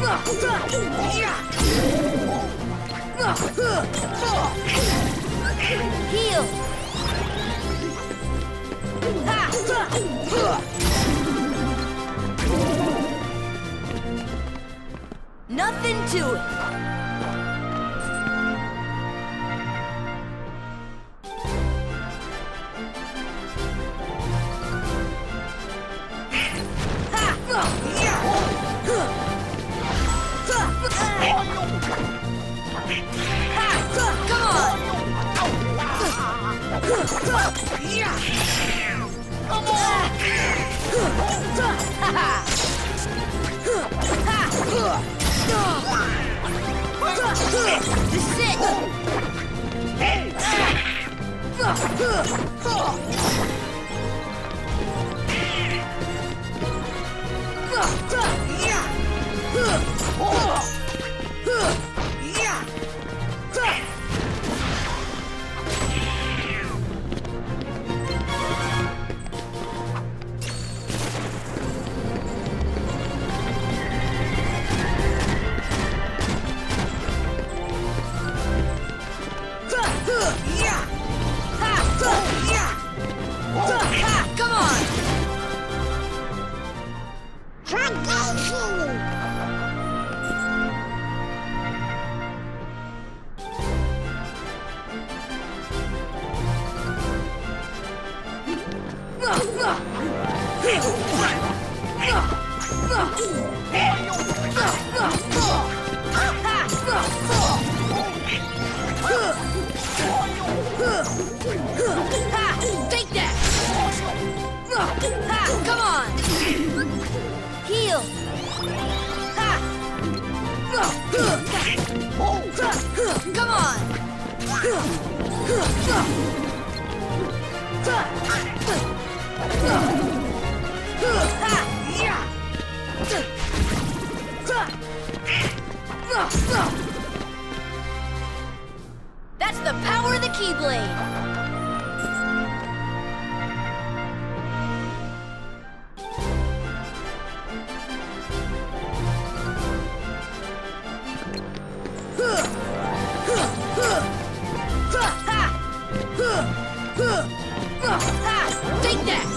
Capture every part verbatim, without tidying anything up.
Heal. Nothing to it. Take that! Come on! Heal! Come on! That's the power of the Keyblade! Take that!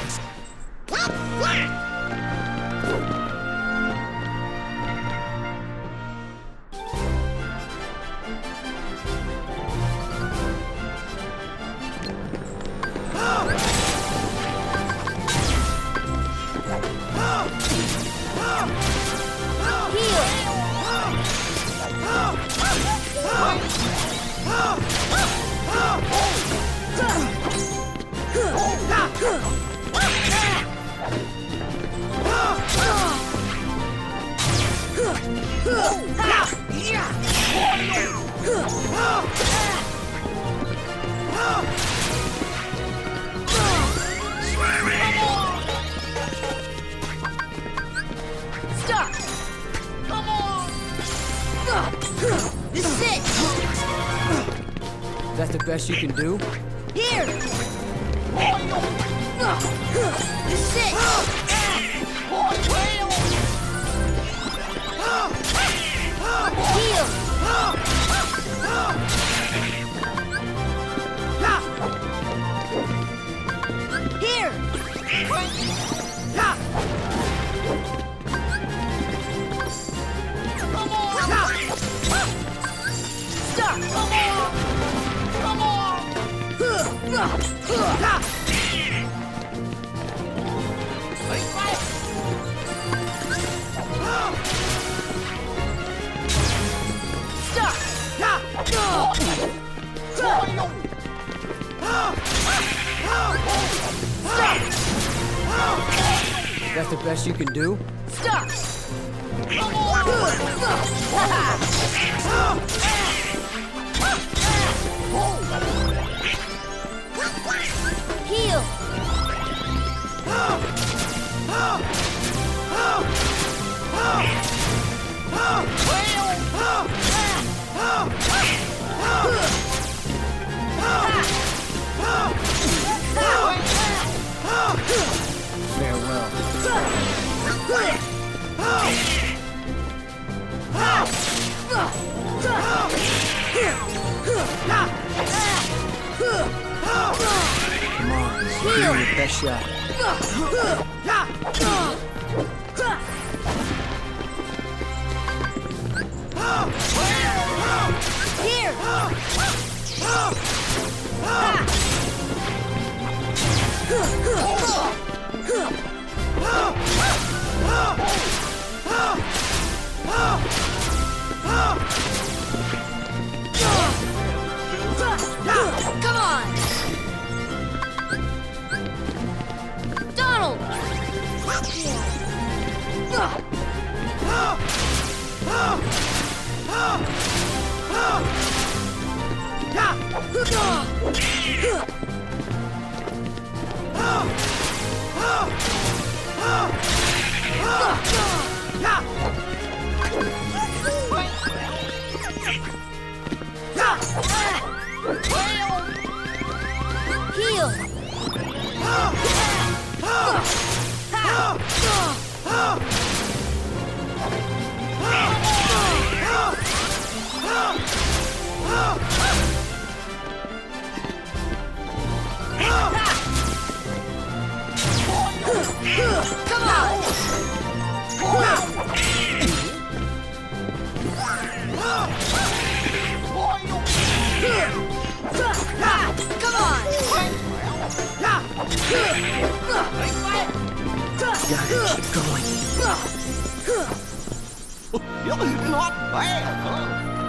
Stop! Come on! This is it! That's the best you can do? Here! This is it! Heal! Here! Come on! Stop! Come on! Come on! That's the best you can do? Stop! Come on! Heal! Farewell. your best shot. Here! Come on! Donald! Heal! Come on! Come on! Gotta keep going. Not bad, huh?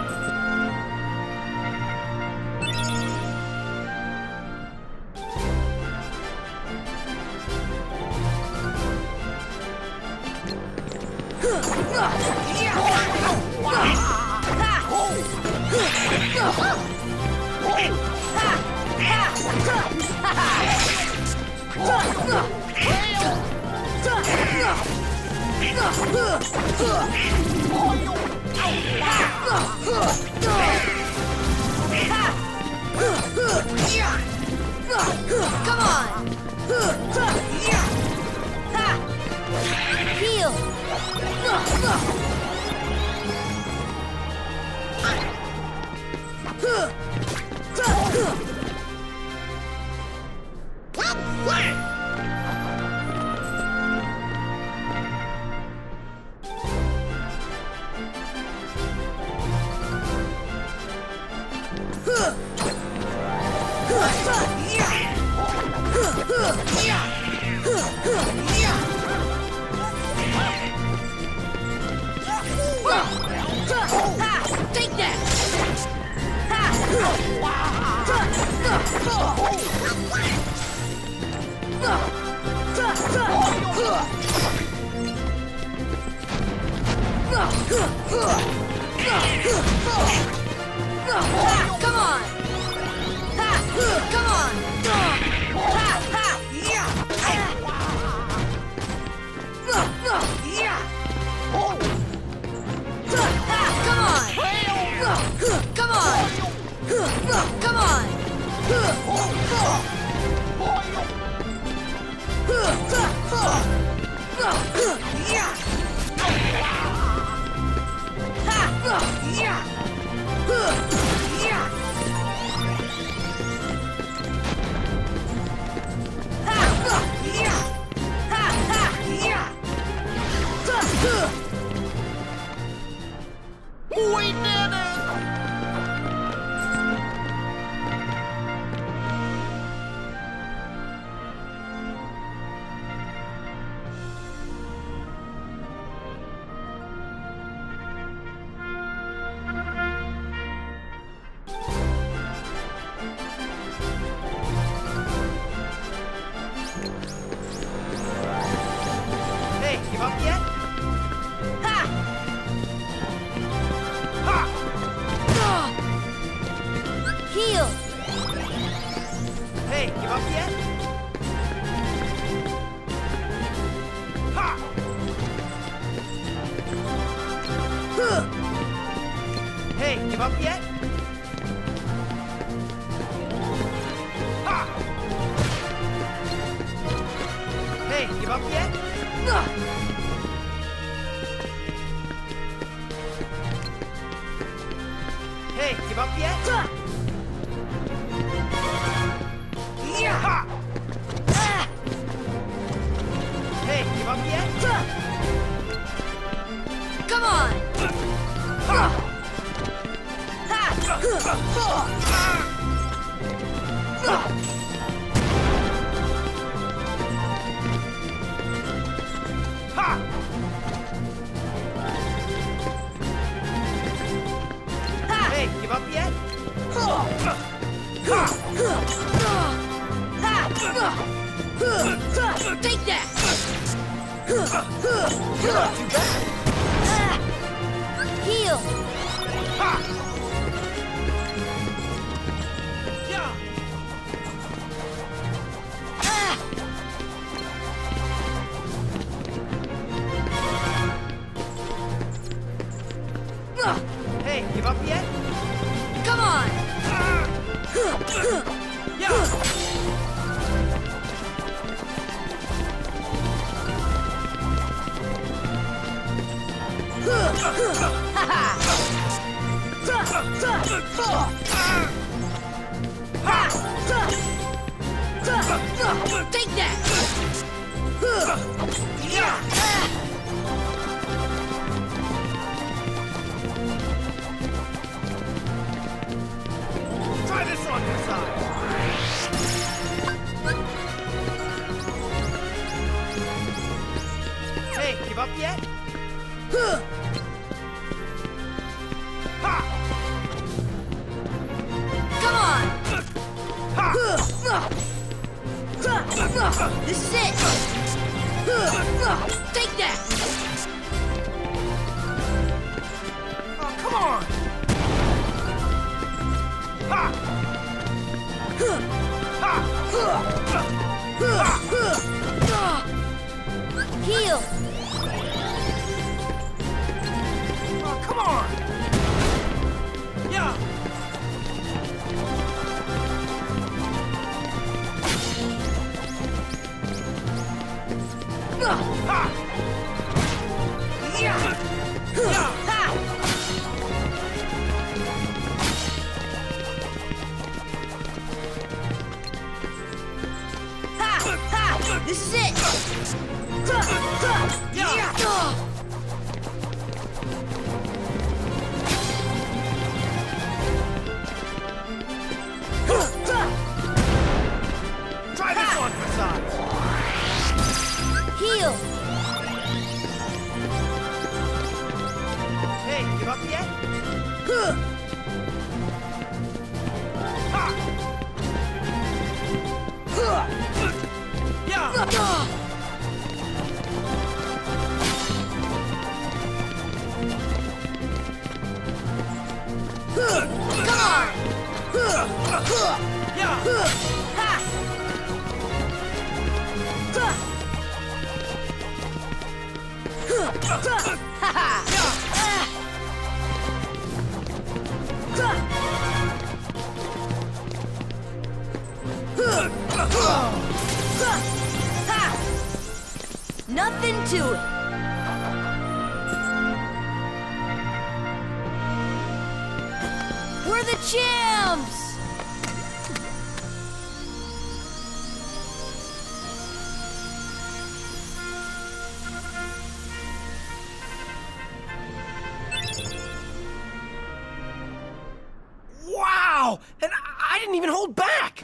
Come on! Heal! Take that! Come on! Come on! Come on! Come on! We did it! Hey, give up yet? Ha! Ha! Heal! Hey, give up yet? Ha! Hey, give up yet? Ha! Hey, give up yet? Hey, give up yet? Ha! Ha! Ah! Come on! Ha! Hey, give up yet? Take that! You're not too bad. Heal! Yeah. Hey, give up yet? Come on! Yeah. Take that! Try this on your side. Hey, give up yet? Ha! Come on! This is it! Take that! Oh, come on! Ha! Ha! Heal! Oh, come on! Yeah! Ha! Yeah! Yeah! Ha! Ha! Ha! This is it! Yeah! Try this on for size. Heal! Hey, give up yet? Ha! Yeah! Come on! Yeah! Ha! Ha ha! Nothing to it. We're the champs! Wow! And I didn't even hold back!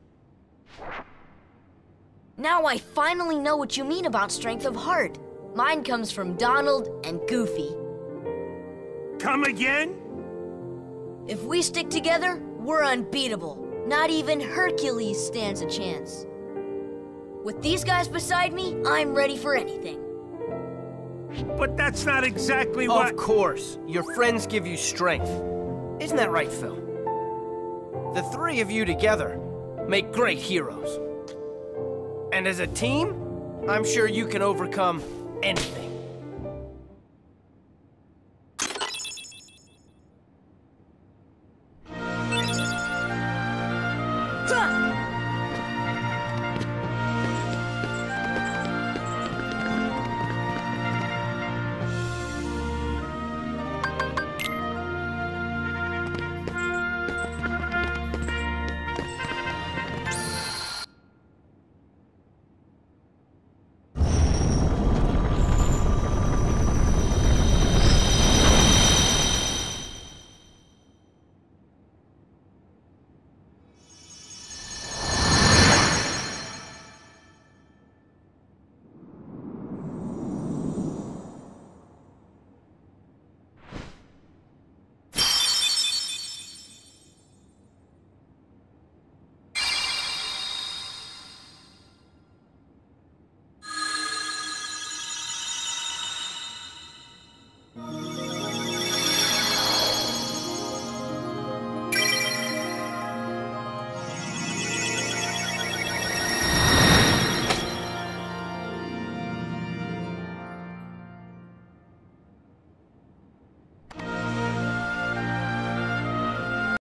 Now I finally know what you mean about strength of heart. Mine comes from Donald and Goofy. Come again? If we stick together, we're unbeatable. Not even Hercules stands a chance. With these guys beside me, I'm ready for anything. But that's not exactly what... Of course. Your friends give you strength. Isn't that right, Phil? The three of you together make great heroes. And as a team, I'm sure you can overcome anything.